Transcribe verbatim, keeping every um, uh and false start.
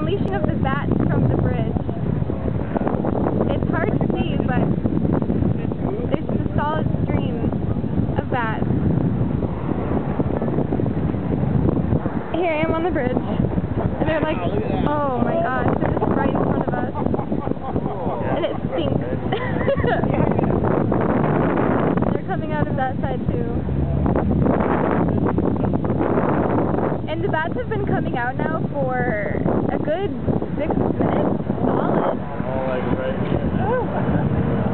unleashing of the bats from the bridge. It's hard to see, but there's just a solid stream of bats. Here I am on the bridge, and they're like, oh my gosh, they're just right in front of us, and it stinks. They're coming out of that side too. And the bats have been coming out now for a good six minutes, solid. Oh, like right here.